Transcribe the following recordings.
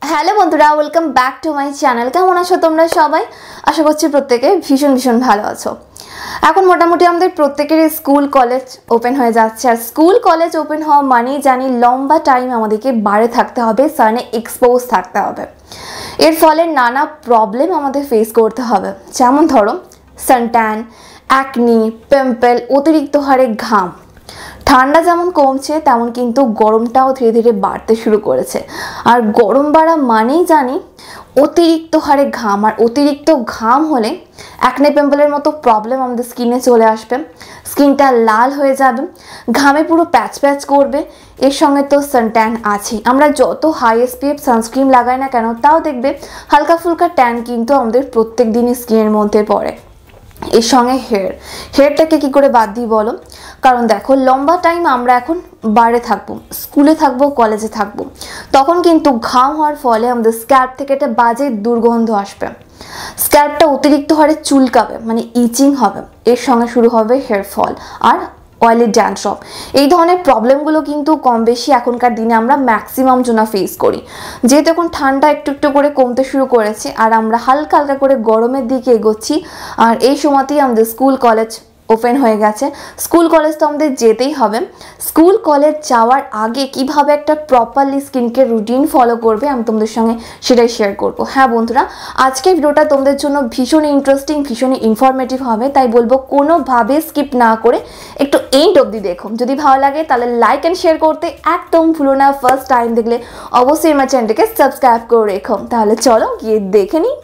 Hello বন্ধুরা, welcome back to my channel. কেমন আছো তোমরা সবাই? আশা করছি প্রত্যেকে ভীষণ ভালো আছো। এখন মোটামুটি আমাদের প্রত্যেকেরই স্কুল কলেজ ওপেন হয়ে যাচ্ছে, আর স্কুল কলেজ ওপেন হওয়া মানেই জানি লম্বা টাইম আমাদেরকে বাইরে থাকতে হবে, সানে এক্সপোজ থাকতে হবে। এর ফলে নানা প্রবলেম আমাদের ফেস করতে হবে, যেমন ধরো সানট্যান, অ্যাকনি, পিম্পল, অতিরিক্ত হারে ঘাম। ঠান্ডা যেমন কমছে তেমন কিন্তু গরমটাও ধীরে ধীরে বাড়তে শুরু করেছে, আর গরম বাড়া মানেই জানি অতিরিক্ত হারে ঘাম, আর অতিরিক্ত ঘাম হলে অ্যাকনে পিম্পলের মতো প্রবলেম আমাদের স্কিনে চলে আসবে। স্কিনটা লাল হয়ে যাবে, ঘামে পুরো প্যাচ প্যাচ করবে। এর সঙ্গে তো সানট্যান আছে, আমরা যত হাই এসপিএফ সানস্ক্রিন লাগাই না কেন তাও দেখবে হালকা ফুলকা ট্যান কিন্তু আমাদের প্রত্যেক দিনই স্কিনের মধ্যে পড়ে। এর সঙ্গে হেয়ারটাকে কি করে বাদ দিই বলো? কারণ দেখো, লম্বা টাইম আমরা এখন বাইরে থাকবো, স্কুলে থাকবো, কলেজে থাকবো, তখন কিন্তু ঘাম হওয়ার ফলে আমাদের স্ক্যাল্প থেকে একটা বাজে দুর্গন্ধ আসবে। স্ক্যাল্পটা অতিরিক্ত হারে চুলকাবে, মানে ইচিং হবে। এর সঙ্গে শুরু হবে হেয়ার ফল আর অয়েলি ড্যান্ড্রফ। এই ধরনের প্রবলেমগুলো কিন্তু কম বেশি এখনকার দিনে আমরা ম্যাক্সিমাম জনা ফেস করি। যেহেতু এখন ঠান্ডা একটু একটু করে কমতে শুরু করেছে, আর আমরা হালকা হালকা করে গরমের দিকে এগোচ্ছি, আর এই সময়তেই আমাদের স্কুল কলেজ ওপেন হয়ে গেছে। স্কুল কলেজ তো আমাদের যেতেই হবে। স্কুল কলেজ যাওয়ার আগে কিভাবে একটা প্রপারলি স্কিনকে রুটিন ফলো করবে আমি তোমাদের সঙ্গে সেটাই শেয়ার করব। হ্যাঁ বন্ধুরা, আজকের ভিডিওটা তোমাদের জন্য ভীষণ ইন্টারেস্টিং, ভীষণ ইনফরমেটিভ হবে, তাই বলবো কোনোভাবে স্কিপ না করে একটু এন্ড অবধি দেখো। যদি ভালো লাগে তাহলে লাইক অ্যান্ড শেয়ার করতে একদম ভুলো না। ফার্স্ট টাইম দেখলে অবশ্যই আমার চ্যানেলটিকে সাবস্ক্রাইব করে রেখো। তাহলে চলো গিয়ে দেখে নিই।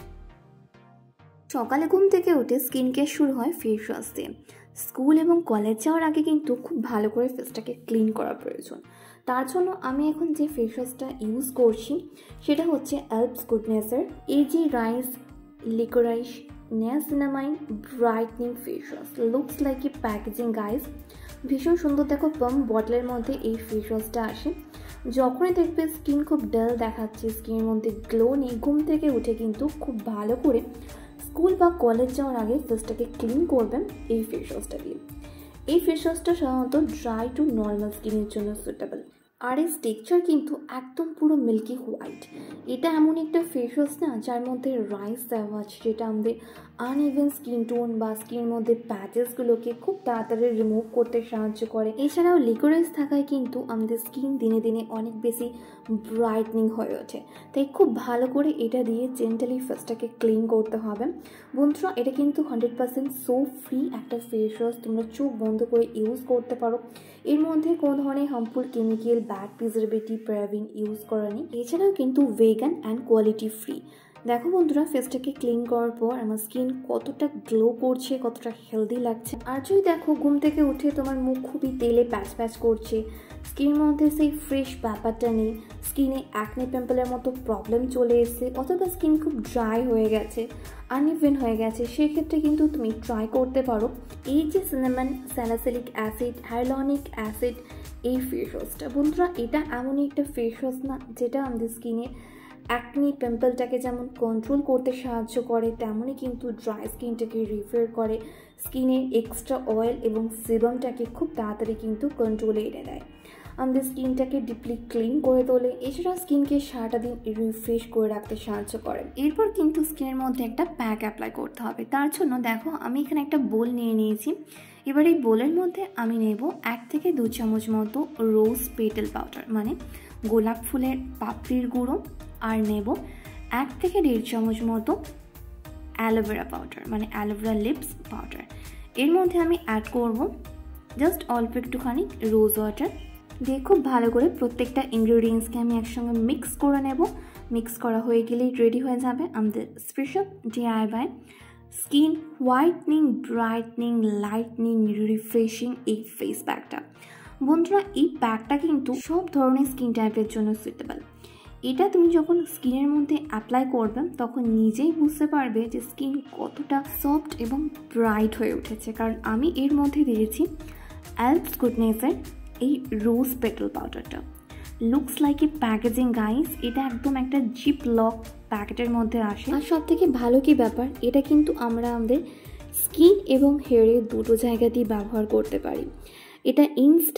সকালে ঘুম থেকে উঠে স্কিন কেয়ার শুরু হয় ফেস ওয়াশ দিয়ে। স্কুল এবং কলেজ যাওয়ার আগে কিন্তু খুব ভালো করে ফেসটাকে ক্লিন করা প্রয়োজন। তার জন্য আমি এখন যে ফেস ওয়াশটা ইউজ করছি সেটা হচ্ছে অ্যালপস গুডনেসের এজি rice licorice niacinamide brightening face wash. Looks like a packaging guys, ভীষণ সুন্দর। দেখো পাম্প বটলের মধ্যে এই ফেস ওয়াশটা আসে। যখনই দেখবে স্কিন খুব ডাল দেখাচ্ছে, স্কিনের মধ্যে গ্লো নেই, ঘুম থেকে উঠে কিন্তু খুব ভালো করে স্কুল বা কলেজ যাওয়ার আগে ফেসটাকে ক্লিন করবেন এই ফেস ওয়াশটা দিয়ে। এই ফেস ওয়াশটা সাধারণত ড্রাই টু নর্মাল স্কিনের জন্য সুটেবল, আর এর টেক্সচার কিন্তু একদম পুরো মিল্কি হোয়াইট। এটা এমন একটা ফেস ওয়াশ না যার মধ্যে রাইস দেওয়া আছে, যেটা আমাদের আনইভেন স্কিন টোন বা স্কিনের মধ্যে প্যাচেসগুলোকে খুব তাড়াতাড়ি রিমুভ করতে সাহায্য করে। এছাড়াও লিকোরাইস থাকায় কিন্তু আমাদের স্কিন দিনে দিনে অনেক বেশি ব্রাইটনিং হয়ে ওঠে। তাই খুব ভালো করে এটা দিয়ে জেন্টালি ফেসটাকে ক্লিন করতে হবে। বন্ধুরা, এটা কিন্তু 100% সো ফ্রি একটা ফেস ওয়াশ, তোমরা চোখ বন্ধ করে ইউজ করতে পারো। এর মধ্যে কোনো ধরনের harmful chemical, bad preservative, paraben use করা নেই। এছাড়াও কিন্তু ভেগান অ্যান্ড কোয়ালিটি ফ্রি। দেখো বন্ধুরা, ফেসটাকে ক্লিন করার পর আমার স্কিন কতটা গ্লো করছে, কতটা হেলদি লাগছে। আর যদি দেখো ঘুম থেকে উঠে তোমার মুখ খুবই তেলে প্যাচ প্যাচ করছে, স্কিনের মধ্যে সেই ফ্রেশ ব্যাপারটা নেই, স্কিনে অ্যাকনে পিম্পলের মতো প্রবলেম চলে এসেছে, অথবা স্কিন খুব ড্রাই হয়ে গেছে, আনইভেন হয়ে গেছে, সেক্ষেত্রে কিন্তু তুমি ট্রাই করতে পারো এই যে cinnamon salicylic acid hyaluronic acid এই ফেস ওয়াশটা। বন্ধুরা, এটা এমনই একটা ফেস ওয়াশ না যেটা আমাদের স্কিনে অ্যাকনি পিম্পলটাকে যেমন কন্ট্রোল করতে সাহায্য করে, তেমনই কিন্তু ড্রাই স্কিনটাকে রিপেয়ার করে, স্কিনে এক্সট্রা অয়েল এবং সিরামটাকে খুব তাড়াতাড়ি কিন্তু কন্ট্রোলে এনে দেয়, আমাদের স্কিনটাকে ডিপলি ক্লিন করে তোলে। এছাড়াও স্কিনকে সারাটা দিন রিফ্রেশ করে রাখতে সাহায্য করে। এরপর কিন্তু স্কিনের মধ্যে একটা প্যাক অ্যাপ্লাই করতে হবে। তার জন্য দেখো আমি এখানে একটা বোল নিয়ে নিয়েছি। এবার এই বোলের মধ্যে আমি নেব 1 থেকে 2 চামচ মতো রোজ পেটাল পাউডার, মানে গোলাপ ফুলের পাপড়ির গুঁড়ো, আর নেব 1 থেকে 1.5 চামচ মতো অ্যালোভেরা পাউডার, মানে অ্যালোভেরা লিপস পাউডার। এর মধ্যে আমি অ্যাড করব জাস্ট অল্প একটুখানি রোজ ওয়াটার দিয়ে খুব ভালো করে প্রত্যেকটা ইনগ্রেডিয়েন্টসকে আমি একসঙ্গে মিক্স করে নেব। মিক্স করা হয়ে গেলেই রেডি হয়ে যাবে আমাদের special DIY skin whitening, brightening, lightening, refreshing এই ফেস প্যাকটা। বন্ধুরা, এই প্যাকটা কিন্তু সব ধরনের স্কিন টাইপের জন্য সুইটেবল। এটা তুমি যখন স্কিনের মধ্যে অ্যাপ্লাই করবে তখন নিজেই বুঝতে পারবে যে স্কিন কতটা সফট এবং ব্রাইট হয়ে উঠেছে, কারণ আমি এর মধ্যে দিয়েছি অ্যালপস গুডনেসের এই রোজ পেটাল পাউডারটা। Looks like a packaging guys, এটা একদম একটা জিপ লক প্যাকেটের মধ্যে আসে। আর সব থেকে ভালো কি ব্যাপার, এটা কিন্তু আমরা আমাদের স্কিন এবং হেয়ারে দুটো জায়গাতেই ব্যবহার করতে পারি। এটা ইনস্ট্যান্ট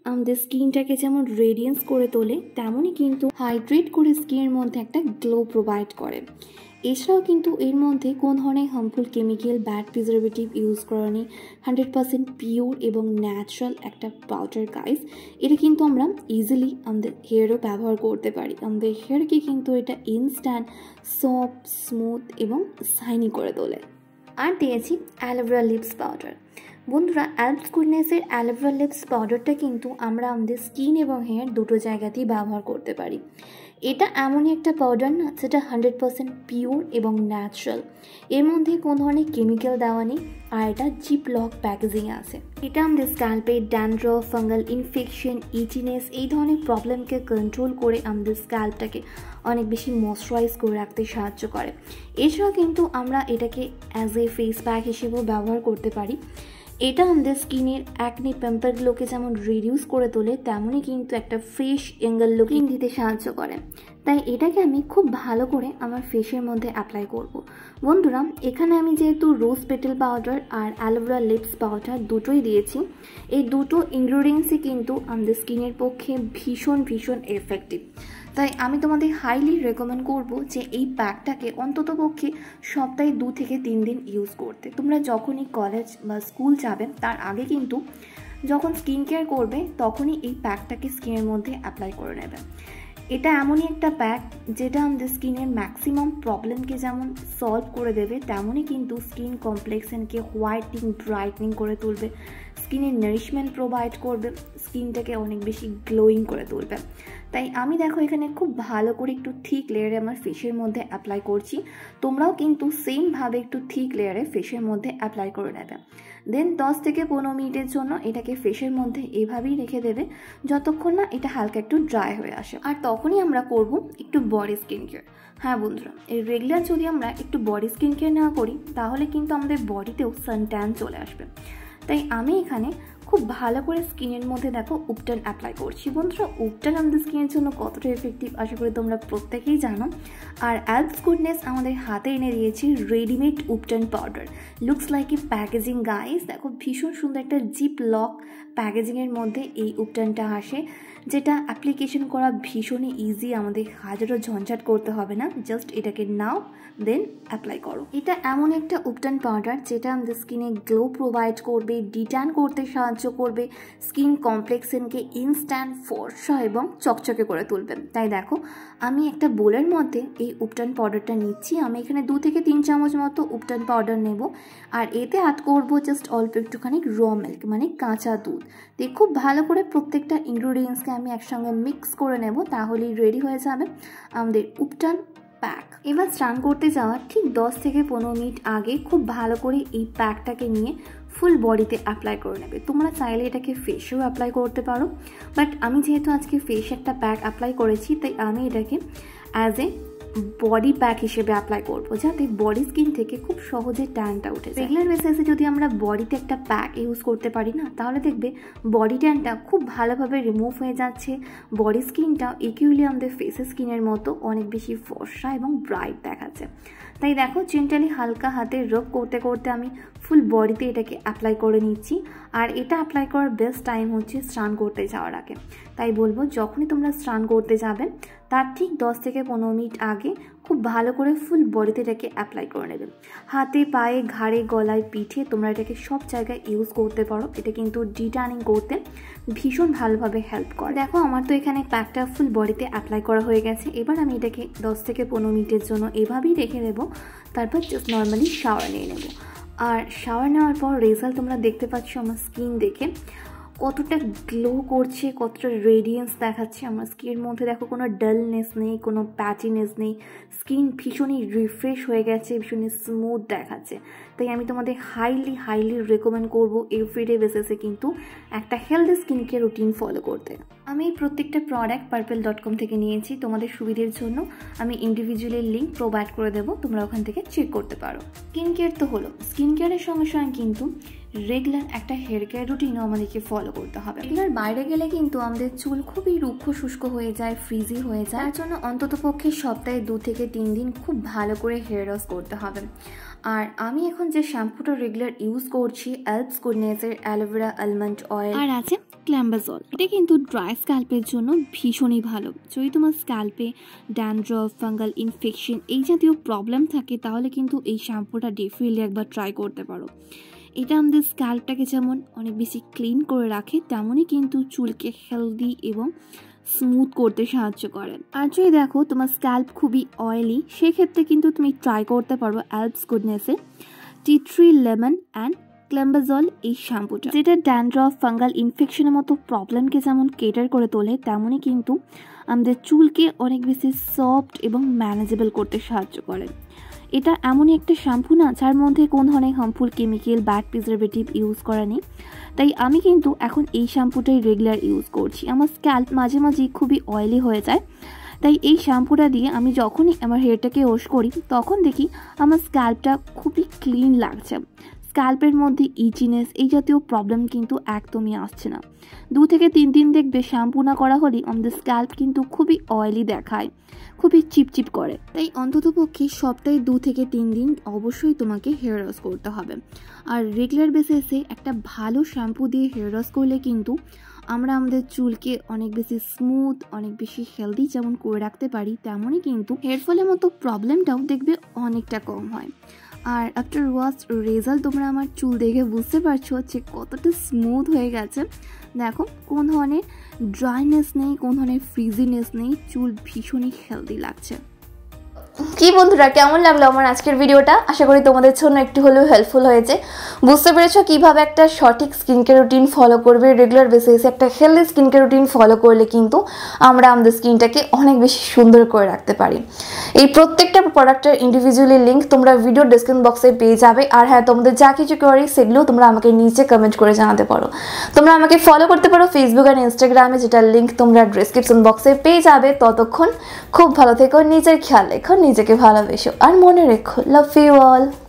আমাদের স্কিনটাকে যেমন রেডিয়েন্স করে তোলে, তেমনই কিন্তু হাইড্রেট করে স্কিনের মধ্যে একটা গ্লো প্রোভাইড করে। এছাড়াও কিন্তু এর মধ্যে কোনো ধরনের harmful chemical, bad preservative use করা নেই। 100% পিওর এবং ন্যাচারাল একটা পাউডার গাইস। এটা কিন্তু আমরা ইজিলি আমাদের হেয়ারও ব্যবহার করতে পারি। আমাদের হেয়ারকে কিন্তু এটা ইনস্ট্যান্ট সফট, স্মুথ এবং শাইনি করে তোলে। আর দিয়েছি অ্যালোভেরা লিপস পাউডার। বন্ধুরা, অ্যালপস গুডনেসের অ্যালোভেরা লিপস পাউডারটা কিন্তু আমরা আমাদের স্কিন এবং হেয়ার দুটো জায়গাতেই ব্যবহার করতে পারি। এটা এমনই একটা পাউডার না যেটা 100% পিওর এবং ন্যাচারাল। এর মধ্যে কোনো ধরনের কেমিক্যাল দেওয়া নেই, আর এটা জিপ লক প্যাকেজিংয়ে আছে। এটা আমাদের স্ক্যাল্পে ড্যান্ড্রফ, ফাঙ্গাল ইনফেকশন, ইচিনেস এই ধরনের প্রবলেমকে কন্ট্রোল করে আমাদের স্ক্যাল্পটাকে অনেক বেশি ময়শ্চারাইজ করে রাখতে সাহায্য করে। এছাড়াও কিন্তু আমরা এটাকে অ্যাজ এ ফেস প্যাক হিসেবেও ব্যবহার করতে পারি। এটা আমাদের স্কিনের অ্যাকনি পিম্পলগুলোকে যেমন রিডিউস করে তোলে, তেমনই কিন্তু একটা ফ্রেশ অ্যাঙ্গেল লুকিং দিতে সাহায্য করে। তাই এটাকে আমি খুব ভালো করে আমার ফেসের মধ্যে অ্যাপ্লাই করব। বন্ধুরা, এখানে আমি যেহেতু রোজ পেটেল পাউডার আর অ্যালোভেরা লিপস পাউডার দুটোই দিয়েছি, এই দুটো ইনগ্রিডিয়েন্টসই কিন্তু আমাদের স্কিনের পক্ষে ভীষণ ভীষণ এফেক্টিভ। তাই আমি তোমাদের হাইলি রেকমেন্ড করব যে এই প্যাকটাকে অন্তত পক্ষে সপ্তাহে 2 থেকে 3 দিন ইউজ করতে। তোমরা যখনই কলেজ বা স্কুল যাবে তার আগে কিন্তু যখন স্কিন কেয়ার করবে তখনই এই প্যাকটাকে স্কিনের মধ্যে অ্যাপ্লাই করে নেবে। এটা এমনই একটা প্যাক যেটা আমাদের স্কিনের ম্যাক্সিমাম প্রবলেমকে যেমন সলভ করে দেবে, তেমনই কিন্তু স্কিন কমপ্লেক্সনকে হোয়াইটনিং, ব্রাইটনিং করে তুলবে, স্কিনের নারিশমেন্ট প্রোভাইড করবে, স্কিনটাকে অনেক বেশি গ্লোয়িং করে তুলবে। তাই আমি দেখো এখানে খুব ভালো করে একটু থিক লেয়ারে আমার ফেসের মধ্যে অ্যাপ্লাই করছি। তোমরাও কিন্তু সেমভাবে একটু থিক লেয়ারে ফেসের মধ্যে অ্যাপ্লাই করে নেবে। দেন 10 থেকে 15 মিনিটের জন্য এটাকে ফেসের মধ্যে এভাবেই রেখে দেবে যতক্ষণ না এটা হালকা একটু ড্রাই হয়ে আসে। আর তখনই আমরা করব একটু বডি স্কিন কেয়ার। হ্যাঁ বন্ধুরা, এই রেগুলার যদি আমরা একটু বডি স্কিন কেয়ার না করি তাহলে কিন্তু আমাদের বডিতেও সানট্যান চলে আসবে। তাই আমি এখানে খুব ভালো করে স্কিনের মধ্যে দেখো উপটান অ্যাপ্লাই করছি। বন্ধুরা, উপটান আমাদের স্কিনের জন্য কতটা এফেক্টিভ আশা করি তোমরা প্রত্যেকেই জানো। আর অ্যালপস গুডনেস আমাদের হাতে এনে দিয়েছি রেডিমেড উপটান powder. Looks like a packaging guys. দেখো ভীষণ সুন্দর একটা জিপ লক প্যাকেজিংয়ের মধ্যে এই উপটানটা আসে, যেটা অ্যাপ্লিকেশন করা ভীষণই ইজি। আমাদের হাজারো ঝঞ্ঝাট করতে হবে না, জাস্ট এটাকে নাও দেন অ্যাপ্লাই করো। এটা এমন একটা উপটান পাউডার যেটা আমাদের স্কিনে গ্লো প্রোভাইড করবে, ডিট্যান করতে সাহায্য করবে, স্কিন কমপ্লেক্সনকে ইনস্ট্যান্ট ফর্সা এবং চকচকে করে তুলবে। তাই দেখো আমি একটা বোলের মধ্যে এই উপটান পাউডারটা নিচ্ছি। আমি এখানে 2 থেকে 3 চামচ মতো উপটান পাউডার নেব, আর এতে অ্যাড করবো জাস্ট অল্প একটুখানি র মিল্ক মানে কাঁচা দুধ। দিয়ে খুব ভালো করে প্রত্যেকটা ইনগ্রিডিয়েন্টসকে আমি একসঙ্গে মিক্স করে নেব, তাহলেই রেডি হয়ে যাবে আমাদের উপটান প্যাক। এবার স্নান করতে যাওয়ার ঠিক 10 থেকে 15 মিনিট আগে খুব ভালো করে এই প্যাকটাকে নিয়ে ফুল বডিতে অ্যাপ্লাই করে নেবে। তোমরা চাইলে এটাকে ফেসেও অ্যাপ্লাই করতে পারো, বাট আমি যেহেতু আজকে ফেসে একটা প্যাক অ্যাপ্লাই করেছি তাই আমি এটাকে অ্যাজ এ বডি প্যাক হিসেবে অ্যাপ্লাই করবো, যাতে বডি স্কিন থেকে খুব সহজে ট্যানটা উঠে যায়। রেগুলার বেসিসে যদি আমরা বডিতে একটা প্যাক ইউজ করতে পারি না, তাহলে দেখবে বডি ট্যানটা খুব ভালোভাবে রিমুভ হয়ে যাচ্ছে, বডি স্কিনটা ইকুয়ালি আমাদের ফেসের স্কিনের মতো অনেক বেশি ফর্সা এবং ব্রাইট দেখাচ্ছে। তাই দেখো জেন্টালি হালকা হাতে রব করতে করতে আমি ফুল বডিতে এটাকে অ্যাপ্লাই করে নিচ্ছি। আর এটা অ্যাপ্লাই করার বেস্ট টাইম হচ্ছে স্নান করতে যাওয়ার আগে। তাই বলবো যখনই তোমরা স্নান করতে যাবে তার ঠিক 10 থেকে 15 মিনিট আগে খুব ভালো করে ফুল বডিতে এটাকে অ্যাপ্লাই করে নেবে। হাতে, পায়ে, ঘাড়ে, গলায়, পিঠে তোমরা এটাকে সব জায়গায় ইউজ করতে পারো। এটা কিন্তু ডিট্যানিং করতে ভীষণ ভালোভাবে হেল্প করে। দেখো আমার তো এখানে প্যাকটা ফুল বডিতে অ্যাপ্লাই করা হয়ে গেছে। এবার আমি এটাকে 10 থেকে 15 মিনিটের জন্য এভাবেই রেখে দেবো, তারপর জাস্ট নর্মালি শাওয়ার নিয়ে নেব। আর শাওয়ার নেওয়ার পর রেজাল্ট তোমরা দেখতে পাচ্ছ আমার স্কিন দেখে কতটা গ্লো করছে, কতটা রেডিয়েন্স দেখাচ্ছে আমার স্কিনের মধ্যে। দেখো কোনো ডালনেস নেই, কোনো প্যাচিনেস নেই, স্কিন ভীষণই রিফ্রেশ হয়ে গেছে, ভীষণই স্মুথ দেখাচ্ছে। তাই আমি তোমাদের হাইলি রেকমেন্ড করবো এভরিডে বেসিসে কিন্তু একটা healthy skin care routine follow করতে। আমি এই প্রত্যেকটা প্রোডাক্ট purple.com থেকে নিয়েছি। তোমাদের সুবিধের জন্য আমি ইন্ডিভিজুয়ালি লিঙ্ক প্রোভাইড করে দেবো, তোমরা ওখান থেকে চেক করতে পারো। স্কিন কেয়ার তো হলো, স্কিন কেয়ারের সঙ্গে সঙ্গে কিন্তু রেগুলার একটা হেয়ার কেয়ার রুটিনও আমাদেরকে ফলো করতে হবে। রেগুলার বাইরে গেলে কিন্তু আমাদের চুল খুবই রুক্ষ শুষ্ক হয়ে যায়, ফ্রিজি হয়ে যায়। তার জন্য অন্ততপক্ষে সপ্তাহে 2 থেকে 3 দিন খুব ভালো করে হেয়ার ওয়াশ করতে হবে। আর আমি এখন যে শ্যাম্পুটা রেগুলার ইউজ করছি অ্যালপস গুডনেসের অ্যালোভেরা আলমন্ড অয়েল, আর আছে ক্ল্যাম্বাজল। এটা কিন্তু ড্রাই স্ক্যাল্পের জন্য ভীষণই ভালো। যদি তোমার স্ক্যাল্পে ড্যান্ড্রফ, ফাঙ্গাল ইনফেকশন এই জাতীয় প্রবলেম থাকে তাহলে কিন্তু এই শ্যাম্পুটা ডেফিনেটলি একবার ট্রাই করতে পারো। এটা আমাদের স্ক্যাল্পটাকে যেমন অনেক বেশি ক্লিন করে রাখে, তেমনই কিন্তু চুলকে হেলদি এবং স্মুথ করতে সাহায্য করে। আর যদি দেখো তোমার স্ক্যাল্প খুবই অয়েলি, সেক্ষেত্রে কিন্তু তুমি ট্রাই করতে পারো অ্যালপস গুডনেসের tea tree lemon and climbazole এই শ্যাম্পুটা, যেটা ড্যান্ড্রফ, ফাঙ্গাল ইনফেকশনের মতো প্রবলেমকে যেমন কেটার করে তোলে, তেমনই কিন্তু আমাদের চুলকে অনেক বেশি সফট এবং ম্যানেজেবল করতে সাহায্য করে। এটা এমনই একটা শ্যাম্পু না যার মধ্যে কোন ধরনের harmful chemical, bad preservative use করা নেই। তাই আমি কিন্তু এখন এই শ্যাম্পুটাই রেগুলার ইউজ করছি। আমার স্ক্যাল্প মাঝে মাঝে খুবই অয়েলি হয়ে যায়, তাই এই শ্যাম্পুটা দিয়ে আমি যখনই আমার হেয়ারটাকে ওয়াশ করি তখন দেখি আমার স্ক্যাল্পটা খুবই ক্লিন লাগছে। স্ক্যাল্পের মধ্যে ইচিনেস এই জাতীয় প্রবলেম কিন্তু একদমই আসছে না। 2 থেকে 3 দিন দেখবে শ্যাম্পু না করা হলেই আমাদের স্ক্যাল্প কিন্তু খুবই অয়েলি দেখায়, খুবই চিপচিপ করে। তাই অন্ততপক্ষে সপ্তাহে 2 থেকে 3 দিন অবশ্যই তোমাকে হেয়ার ওয়াশ করতে হবে। আর রেগুলার বেসিসে একটা ভালো শ্যাম্পু দিয়ে হেয়ার ওয়াশ করলে কিন্তু আমরা আমাদের চুলকে অনেক বেশি স্মুথ, অনেক বেশি হেলদি যেমন করে রাখতে পারি, তেমনই কিন্তু হেয়ার ফলের মতো প্রবলেমটাও দেখবে অনেকটা কম হয়। আর আফটার ওয়াশ রেজাল্ট তোমরা আমার চুল দেখে বুঝতে পারছো যে কতটা স্মুথ হয়ে গেছে। দেখো কোন ধরনের ড্রাইনেস নেই, কোন ধরনের ফ্রিজিনেস নেই, চুল ভীষণই হেলদি লাগছে। কি বন্ধুরা, কেমন লাগলো আমার আজকের ভিডিওটা? আশা করি তোমাদের জন্য একটু হলেও হেল্পফুল হয়েছে। বুঝতে পেরেছো কিভাবে একটা সঠিক স্কিন কেয়ার রুটিন ফলো করবে। রেগুলার বেসিসে একটা healthy skin care routine follow করলে কিন্তু আমরা আমাদের স্কিনটাকে অনেক বেশি সুন্দর করে রাখতে পারি। এই প্রত্যেকটা প্রোডাক্টের ইন্ডিভিজুয়ালি লিঙ্ক তোমরা ভিডিও ডেসক্রিপশন বক্সে পেয়ে যাবে। আর হ্যাঁ, তোমাদের যা কিছু কোয়ারি সেগুলো তোমরা আমাকে নিচে কমেন্ট করে জানাতে পারো। তোমরা আমাকে ফলো করতে পারো ফেসবুক আর ইনস্টাগ্রামে, যেটার লিঙ্ক তোমরা ডেসক্রিপশন বক্সে পেয়ে যাবে। ততক্ষণ খুব ভালো থেকো, নিজের খেয়াল রেখো, নিজেকে ভালোবেসো, আর মনে রেখো, লাভ ইউ অল।